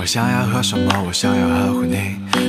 我想要喝什么，我想要呵护你。